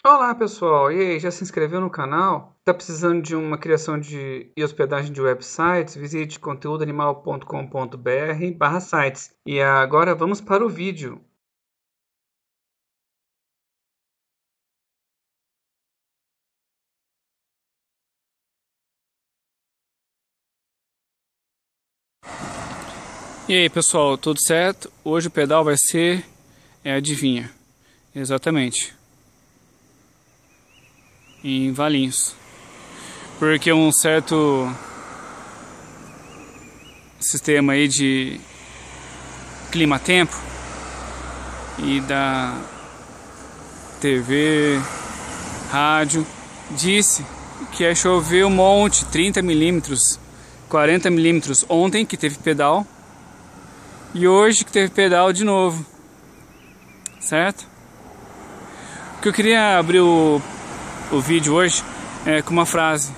Olá pessoal, e aí, já se inscreveu no canal? Está precisando de uma criação e hospedagem de websites? Visite conteúdoanimal.com.br/sites. E agora vamos para o vídeo. E aí pessoal, tudo certo? Hoje o pedal vai ser, adivinha, exatamente, em Valinhos, porque um certo sistema aí de clima-tempo e da TV, rádio, disse que ia chover um monte, 30 milímetros, 40 milímetros ontem que teve pedal. E hoje que teve pedal de novo, certo? O que eu queria abrir o vídeo hoje é com uma frase.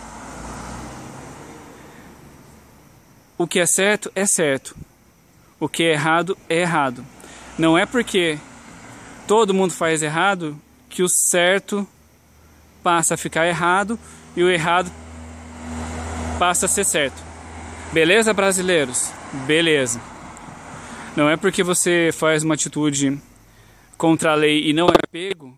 O que é certo é certo. O que é errado é errado. Não é porque todo mundo faz errado que o certo passa a ficar errado e o errado passa a ser certo. Beleza, brasileiros? Beleza. Não é porque você faz uma atitude contra a lei e não é pego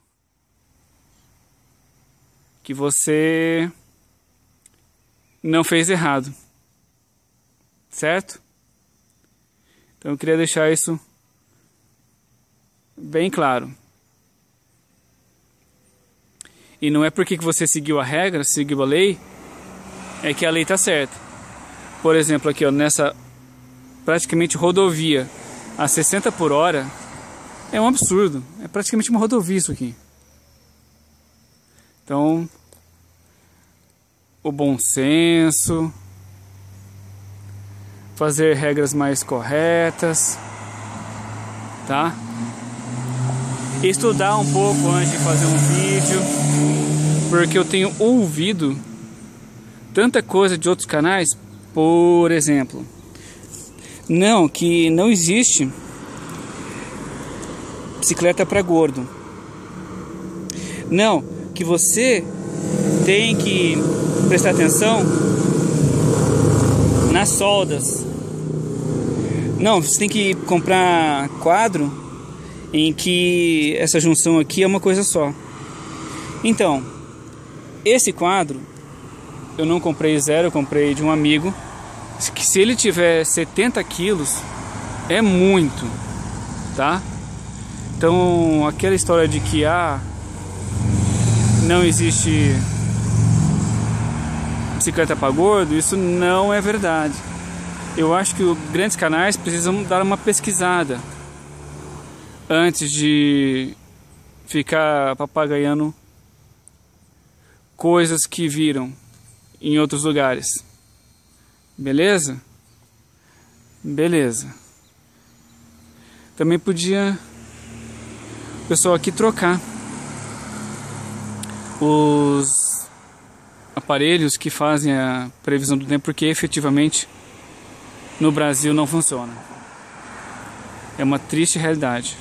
que você não fez errado, certo? Então eu queria deixar isso bem claro. E não é porque que você seguiu a regra, seguiu a lei, é que a lei está certa. Por exemplo, aqui ó, nessa praticamente rodovia a 60 por hora, é um absurdo. É praticamente uma rodovia isso aqui. Então, o bom senso, fazer regras mais corretas, tá? Estudar um pouco antes de fazer um vídeo, porque eu tenho ouvido tanta coisa de outros canais, por exemplo, que não existe bicicleta para gordo. Não, que você tem que prestar atenção nas soldas. Não, você tem que comprar quadro em que essa junção aqui é uma coisa só. Então, esse quadro eu não comprei zero, eu comprei de um amigo. Que se ele tiver 70 quilos é muito, tá? Então aquela história de que não existe bicicleta para gordo, isso não é verdade. Eu acho que os grandes canais precisam dar uma pesquisada antes de ficar papagaiando coisas que viram em outros lugares. Beleza? Beleza. Também podia o pessoal aqui trocar os aparelhos que fazem a previsão do tempo, porque efetivamente no Brasil não funciona. É uma triste realidade.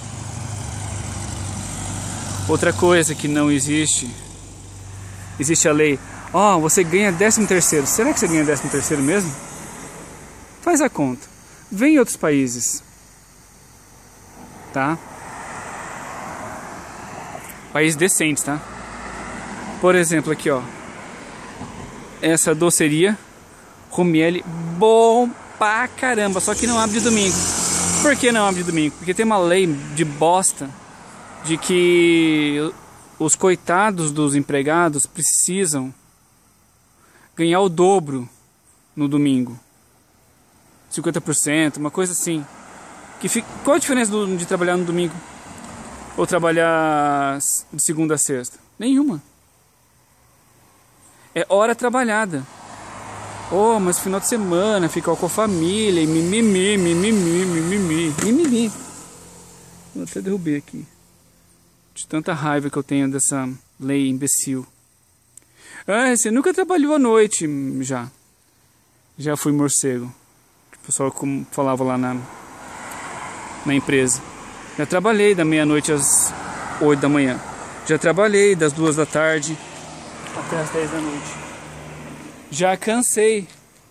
Outra coisa que não existe a lei. Você ganha 13º. Será que você ganha 13º mesmo? Faz a conta. Vem em outros países. Tá? Países decentes, tá? Por exemplo, aqui, ó. Essa doceria Rumiele, bom pra caramba. Só que não abre de domingo. Por que não abre de domingo? Porque tem uma lei de bosta de que os coitados dos empregados precisam ganhar o dobro no domingo, 50%, uma coisa assim. Qual a diferença de trabalhar no domingo ou trabalhar de segunda a sexta? Nenhuma. É hora trabalhada. Mas final de semana ficar com a família e mimimi. Eu até derrubei aqui de tanta raiva que eu tenho dessa lei imbecil. Você nunca trabalhou à noite? Já fui morcego. O pessoal falava lá na empresa. Já trabalhei da meia-noite às 8 da manhã. Já trabalhei das 2 da tarde até as 10 da noite. Já cansei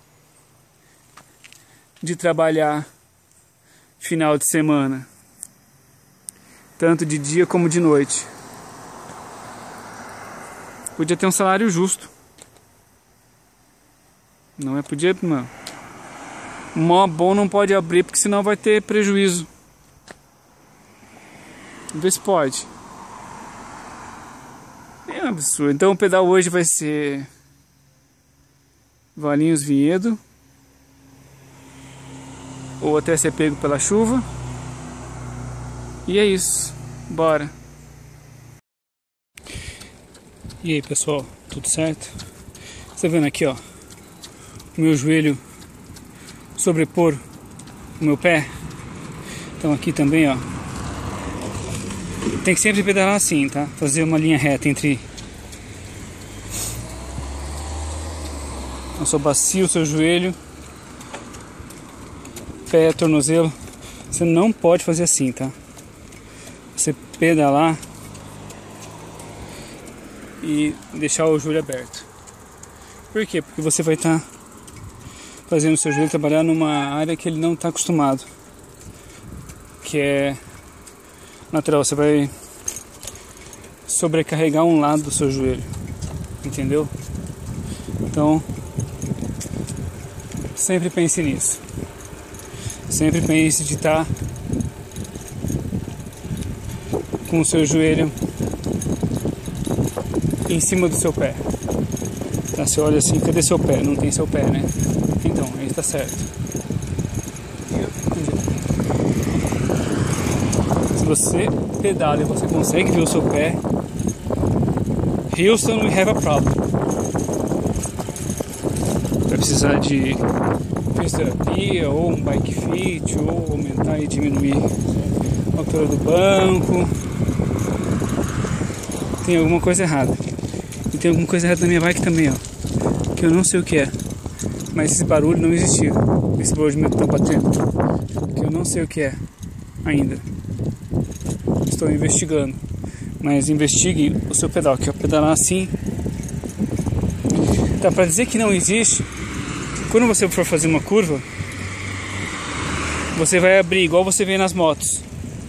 de trabalhar final de semana, tanto de dia como de noite. Podia ter um salário justo. Não é? Podia, não. Mó bom não pode abrir, porque senão vai ter prejuízo. Vê se pode. É um absurdo. Então o pedal hoje vai ser Valinhos Vinhedo, ou até ser pego pela chuva. E é isso. Bora. E aí, pessoal, tudo certo? Você tá vendo aqui, ó, o meu joelho sobrepor o meu pé? Então aqui também, ó, tem que sempre pedalar assim, tá? Fazer uma linha reta entre a sua bacia, o seu joelho, pé, tornozelo. Você não pode fazer assim, tá? Você pedalar e deixar o joelho aberto. Por quê? Porque você vai estar fazendo o seu joelho trabalhar numa área que ele não está acostumado, que é natural. Você vai sobrecarregar um lado do seu joelho, entendeu? Então sempre pense nisso. Sempre pense de estar com o seu joelho em cima do seu pé. Tá, você olha assim, cadê seu pé? Não tem seu pé, né? Então, aí está certo. Se você pedala e você consegue ver o seu pé, Houston, we have a problem. Vai precisar de fisioterapia, ou um bike fit, ou aumentar e diminuir a altura do banco. Tem alguma coisa errada. E tem alguma coisa errada na minha bike também, ó, que eu não sei o que é. Mas esse barulho não existiu. Esse barulho de metal batendo, que eu não sei o que é ainda. Estou investigando. Mas investigue o seu pedal, que é pedalar assim. Tá, para dizer que não existe, quando você for fazer uma curva, você vai abrir igual você vê nas motos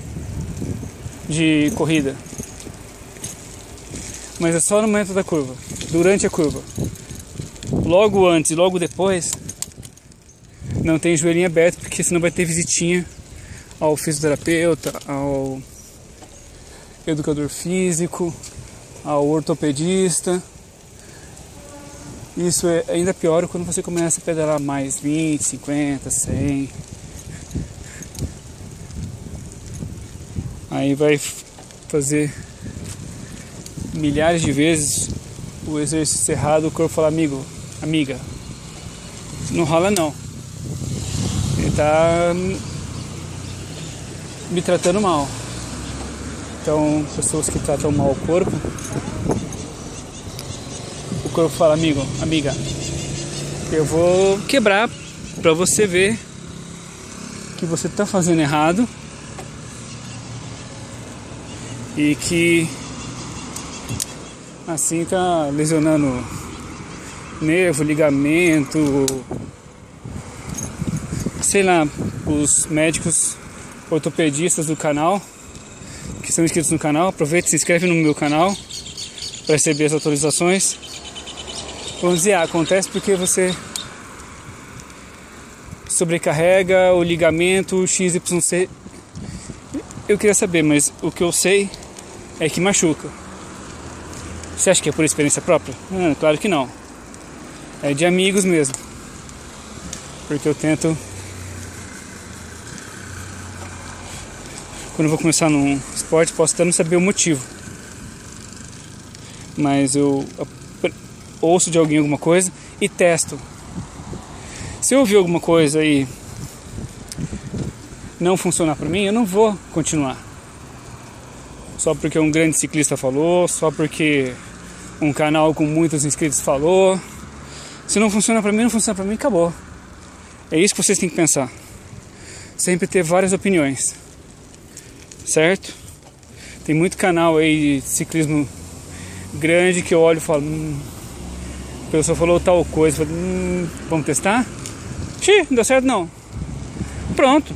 de corrida. Mas é só no momento da curva, durante a curva. Logo antes e logo depois, não tem joelhinho aberto, porque senão vai ter visitinha ao fisioterapeuta, ao educador físico, ao ortopedista. Isso é ainda pior quando você começa a pedalar mais 20, 50, 100. Aí vai fazer milhares de vezes o exercício errado, o corpo fala: amigo, amiga, não rola não. Ele tá me tratando mal. Então, pessoas que tratam mal o corpo fala: amigo, amiga, eu vou quebrar pra você ver que você tá fazendo errado e que assim tá lesionando nervo, ligamento, sei lá. Os médicos ortopedistas do canal, que são inscritos no canal, aproveita e se inscreve no meu canal para receber as atualizações. Vamos dizer, acontece porque você sobrecarrega o ligamento XYZ. Eu queria saber, mas o que eu sei é que machuca. Você acha que é por experiência própria? Claro que não. É de amigos mesmo. Porque eu tento... Quando eu vou começar num esporte, posso até não saber o motivo. Mas eu ouço de alguém alguma coisa e testo. Se eu ouvir alguma coisa e não funcionar para mim, eu não vou continuar. Só porque um grande ciclista falou, só porque um canal com muitos inscritos falou. Se não funciona para mim, não funciona para mim, acabou. É isso que vocês têm que pensar. Sempre ter várias opiniões. Certo? Tem muito canal aí de ciclismo grande que eu olho e falo, a pessoa falou tal coisa, eu falo, vamos testar? Xiii, não deu certo não. Pronto.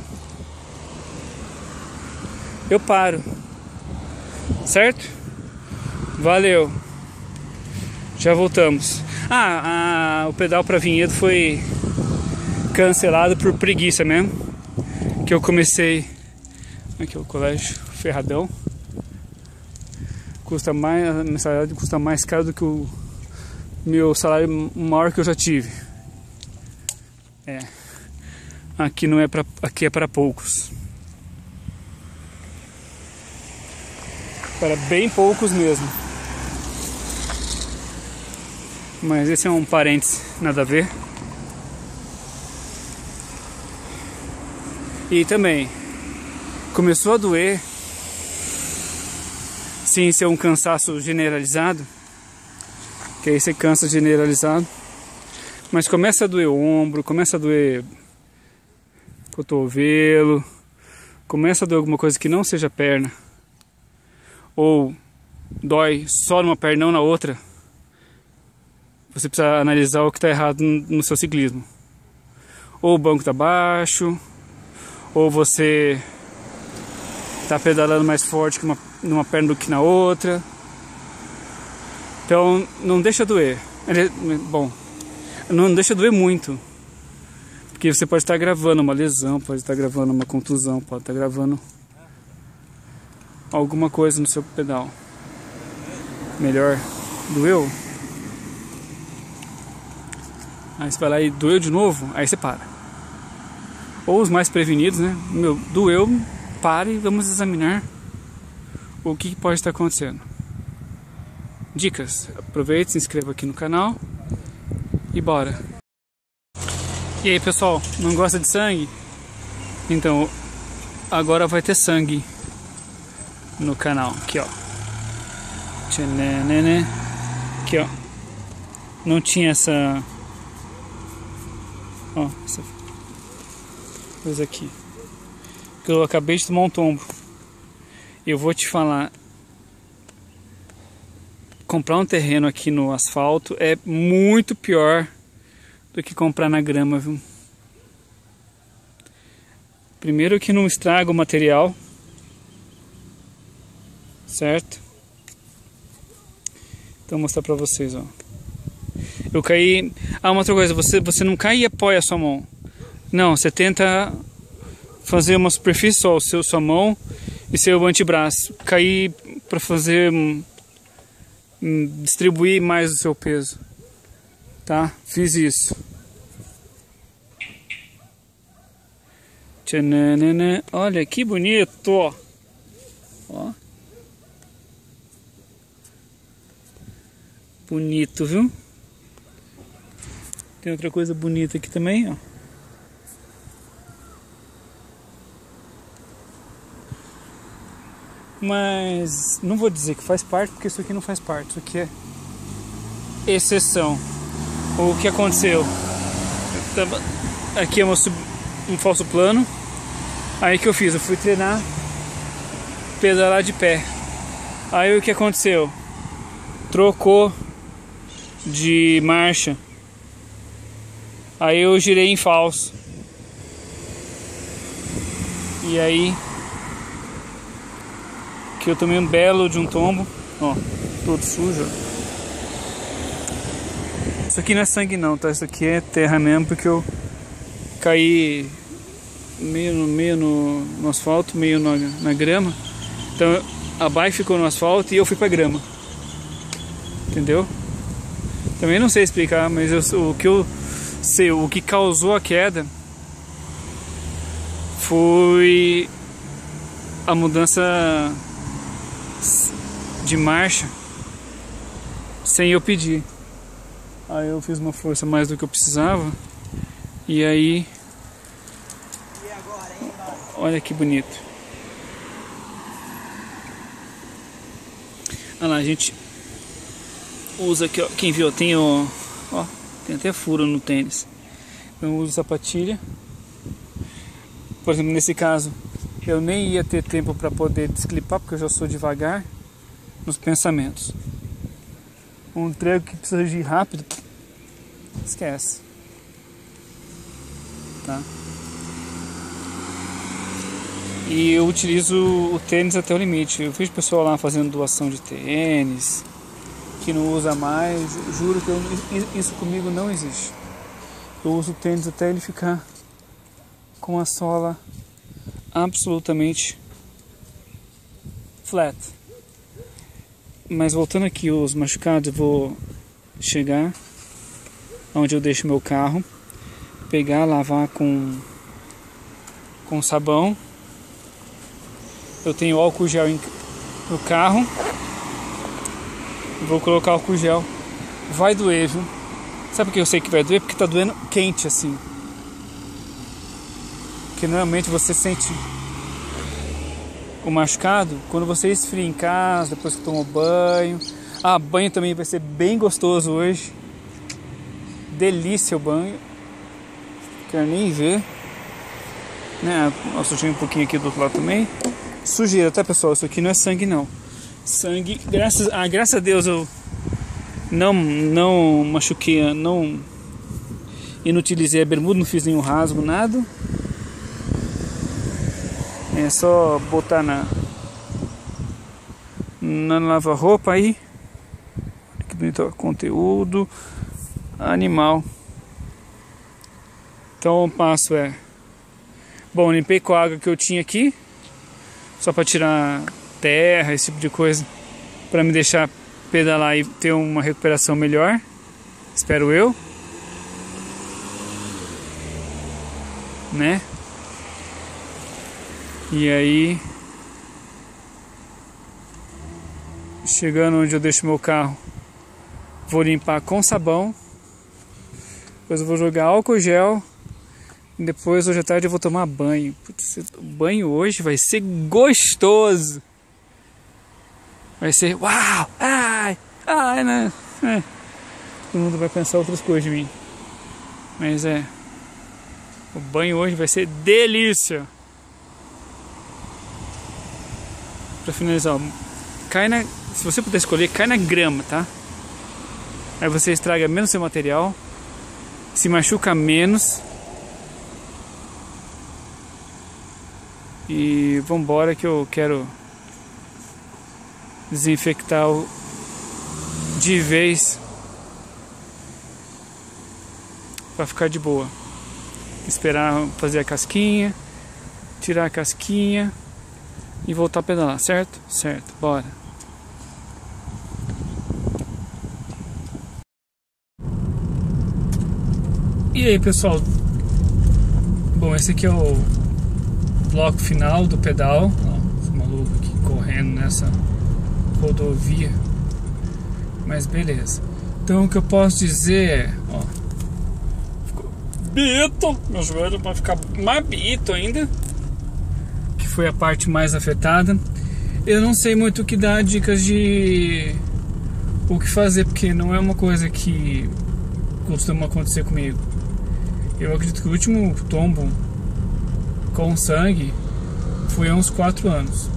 Eu paro. Certo? Valeu. Já voltamos. O pedal para Vinhedo foi cancelado por preguiça mesmo. Que eu comecei. Aqui é o colégio Ferradão. Custa mais, a mensalidade custa mais caro do que o meu salário maior que eu já tive. Aqui não é para, aqui é para poucos. Para bem poucos mesmo. Mas esse é um parênteses, nada a ver. E também começou a doer, sem ser um cansaço generalizado, que aí você cansa generalizado, mas começa a doer o ombro, começa a doer cotovelo, começa a doer alguma coisa que não seja perna, ou dói só numa perna, não na outra. Você precisa analisar o que está errado no seu ciclismo. Ou o banco está baixo, ou você está pedalando mais forte numa perna do que na outra. Então não deixa doer. Bom, não deixa doer muito. Porque você pode estar gravando uma lesão, pode estar gravando uma contusão, pode estar gravando alguma coisa no seu pedal. Melhor, doeu? Aí você vai lá e doeu de novo, aí você para. Ou os mais prevenidos, né? Doeu, pare e vamos examinar o que pode estar acontecendo. Dicas, aproveite, se inscreva aqui no canal e bora. E aí pessoal, não gosta de sangue? Então, agora vai ter sangue no canal, aqui ó. Aqui ó. Não tinha essa... Ó, essa coisa aqui. Que eu acabei de tomar um tombo. Eu vou te falar. Comprar um terreno aqui no asfalto é muito pior do que comprar na grama, viu? Primeiro que não estraga o material. Certo? Então vou mostrar pra vocês, ó. Eu caí... uma outra coisa, você não cai e apoia a sua mão. Não, você tenta fazer uma superfície só, sua mão e seu antebraço. Cair para fazer... distribuir mais o seu peso. Tá? Fiz isso. Tchananana. Olha que bonito! Ó. Bonito, viu? Tem outra coisa bonita aqui também, ó. Mas não vou dizer que faz parte, porque isso aqui não faz parte. Isso aqui é exceção. O que aconteceu? Aqui é um falso plano. Aí que eu fiz? Eu fui treinar pedalar de pé. Aí o que aconteceu? Trocou de marcha. Aí eu girei em falso. E aí que eu tomei um belo de um tombo. Ó, todo sujo. Isso aqui não é sangue não, tá? Isso aqui é terra mesmo, porque eu caí meio no asfalto, meio na grama. Então a bike ficou no asfalto e eu fui pra grama. Entendeu? Também não sei explicar, mas o que eu sei, o que causou a queda foi a mudança de marcha sem eu pedir. Aí eu fiz uma força mais do que eu precisava e aí olha que bonito. Olha lá, a gente usa aqui, ó, quem viu, tem tem até furo no tênis. Eu uso sapatilha. Por exemplo, nesse caso, eu nem ia ter tempo para poder desclipar, porque eu já sou devagar nos pensamentos. Um treco que precisa de ir rápido, esquece. Tá? E eu utilizo o tênis até o limite. Eu vejo pessoal lá fazendo doação de tênis, que não usa mais. Juro que isso comigo não existe. Eu uso o tênis até ele ficar com a sola absolutamente flat. Mas voltando aqui os machucados, eu vou chegar onde eu deixo meu carro, pegar, lavar com sabão. Eu tenho álcool gel no carro. Vou colocar álcool gel. Vai doer, viu? Sabe por que eu sei que vai doer? Porque tá doendo quente assim. Porque normalmente você sente o machucado quando você esfria em casa, depois que tomou banho. Ah, banho também vai ser bem gostoso hoje. Delícia o banho. Quero nem ver. Né? Eu sujei um pouquinho aqui do outro lado também. Sujeira, tá, pessoal? Isso aqui não é sangue, não. Sangue, graças a Deus eu não machuquei, não inutilizei a bermuda, não fiz nenhum rasgo, nada. É só botar na lava-roupa aí. Que bonito o conteúdo. Animal. Então o passo é... Bom, limpei com a água que eu tinha aqui. Só para tirar terra, esse tipo de coisa. Para me deixar pedalar e ter uma recuperação melhor. Espero eu. Né? E aí, chegando onde eu deixo meu carro, vou limpar com sabão. Depois eu vou jogar álcool gel. E depois, hoje à tarde, eu vou tomar banho. Putz, o banho hoje vai ser gostoso. Vai ser, uau, ai, né? Todo mundo vai pensar outras coisas de mim. Mas o banho hoje vai ser delícia. Pra finalizar, ó, se você puder escolher, cai na grama, tá? Aí você estraga menos seu material, se machuca menos. E vambora que eu quero desinfectar de vez pra ficar de boa. Esperar fazer a casquinha, tirar a casquinha e voltar a pedalar, certo? Certo, bora. E aí, pessoal? Bom, esse aqui é o bloco final do pedal. Ó, esse maluco aqui correndo nessa rodovia. Mas beleza. Então o que eu posso dizer é, ó, ficou bito, meu joelho vai ficar mais bito ainda, que foi a parte mais afetada. Eu não sei muito o que dar dicas de o que fazer, porque não é uma coisa que costuma acontecer comigo. Eu acredito que o último tombo com sangue foi há uns 4 anos.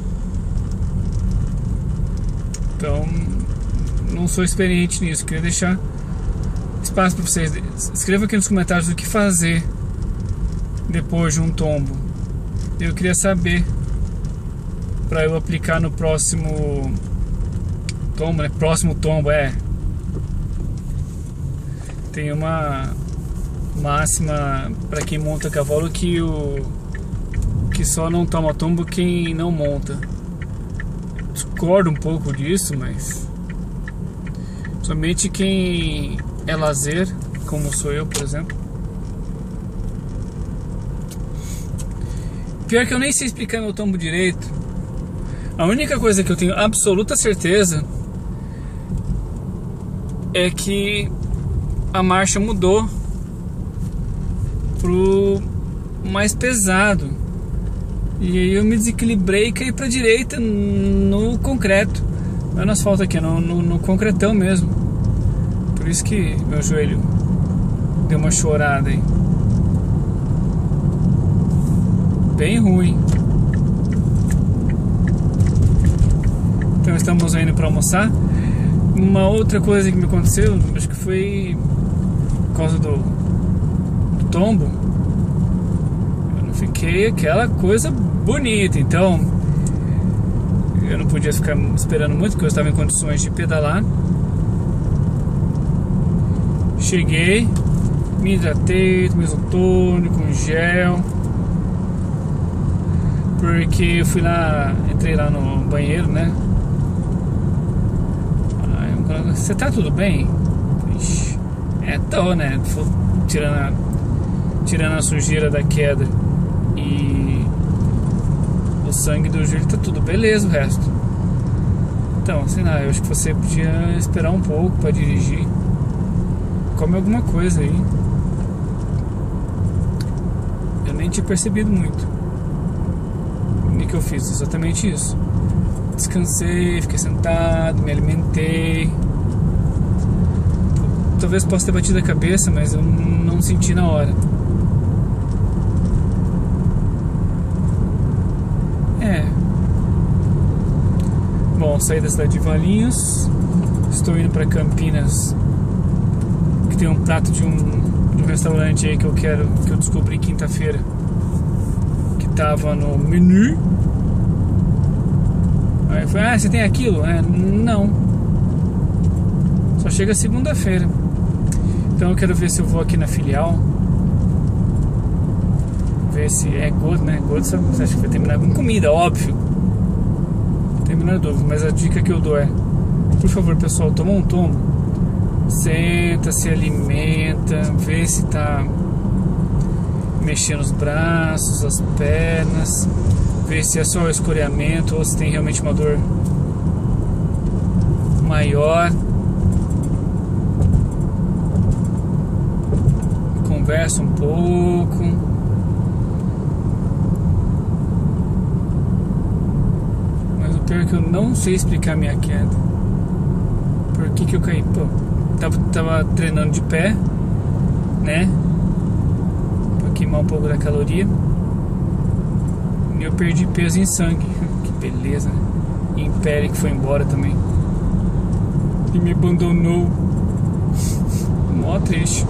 Então não sou experiente nisso. Queria deixar espaço para vocês. Escreva aqui nos comentários o que fazer depois de um tombo. Eu queria saber para eu aplicar no próximo tombo, né? Próximo tombo, tem uma máxima para quem monta cavalo que só não toma tombo quem não monta. Discordo um pouco disso, mas somente quem é lazer, como sou eu, por exemplo. Pior que eu nem sei explicar meu tombo direito. A única coisa que eu tenho absoluta certeza é que a marcha mudou pro mais pesado. E aí eu me desequilibrei e caí pra direita no concreto. Não é no asfalto aqui, no concretão mesmo. Por isso que meu joelho deu uma chorada aí. Bem ruim. Então estamos indo para almoçar. Uma outra coisa que me aconteceu, acho que foi por causa do tombo, eu não fiquei aquela coisa bonita, então eu não podia ficar esperando muito porque eu estava em condições de pedalar. Cheguei, me hidratei, tomei isotônico, com gel, porque eu fui lá, entrei lá no banheiro, né? Aí, você tá tudo bem? Ixi, tô, né? Tirando a sujeira da queda e o sangue do joelho, tá tudo beleza, o resto. Então, sei lá, eu acho que você podia esperar um pouco pra dirigir. Come alguma coisa aí. Eu nem tinha percebido muito. O que eu fiz? Exatamente isso. Descansei, fiquei sentado, me alimentei. Talvez possa ter batido a cabeça, mas eu não senti na hora. Bom, saí da cidade de Valinhos. Estou indo para Campinas, que tem um prato de um restaurante aí que eu descobri quinta-feira, que tava no menu. Aí eu falei, você tem aquilo? Não. Só chega segunda-feira. Então eu quero ver se eu vou aqui na filial. Ver se é gordo, né? Gordo, você acha que vai terminar com comida, óbvio. Não tem a menor dúvida, mas a dica que eu dou é: por favor, pessoal, toma um tombo, senta, se alimenta, vê se tá mexendo os braços, as pernas, vê se é só o escoreamento ou se tem realmente uma dor maior. Conversa um pouco. Mas o pior é que eu não sei explicar a minha queda. Por que eu caí? Pô, tava treinando de pé, né? Pra queimar um pouco da caloria. E eu perdi peso em sangue. Que beleza, né? E em pele, que foi embora também. E me abandonou. Mó triste.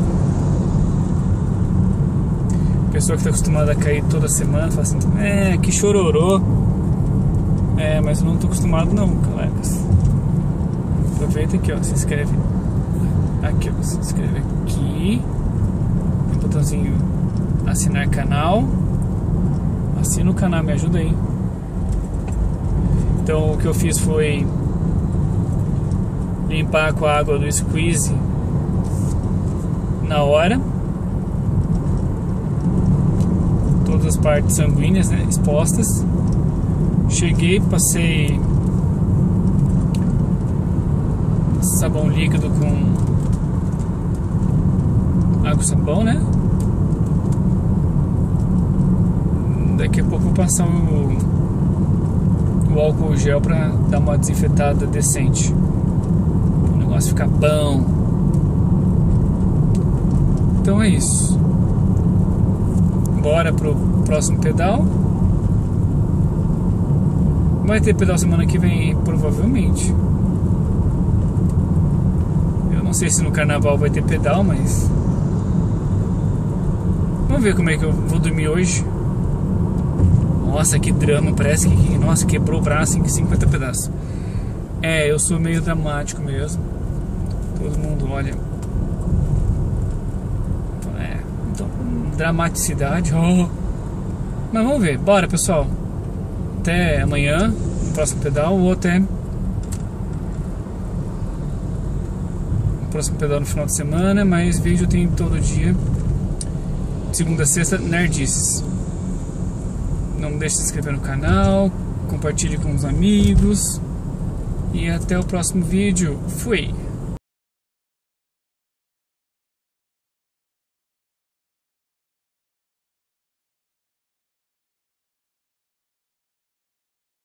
Pessoa que tá acostumada a cair toda semana fala assim, que chororô. Mas eu não tô acostumado não, colegas. Aproveita aqui, ó, se inscreve. Aqui, ó, se inscreve aqui. Tem um botãozinho assinar canal. Assina o canal, me ajuda aí. Então o que eu fiz foi limpar com a água do squeeze na hora. Todas as partes sanguíneas, né, expostas. Cheguei, passei sabão líquido com água e sabão, né? Daqui a pouco vou passar o álcool gel pra dar uma desinfetada decente, o negócio ficar bom. Então é isso. Bora pro próximo pedal. Vai ter pedal semana que vem, provavelmente. Eu não sei se no carnaval vai ter pedal, mas vamos ver como é que eu vou dormir hoje. Nossa, que drama, parece que nossa, quebrou o braço em 50 pedaços. Eu sou meio dramático mesmo. Todo mundo olha. Então, dramaticidade. Mas vamos ver, bora, pessoal. Até amanhã, no próximo pedal, ou até no próximo pedal no final de semana. Mas vídeo tem todo dia, segunda a sexta, nerdices. Não deixe de se inscrever no canal, compartilhe com os amigos. E até o próximo vídeo. Fui!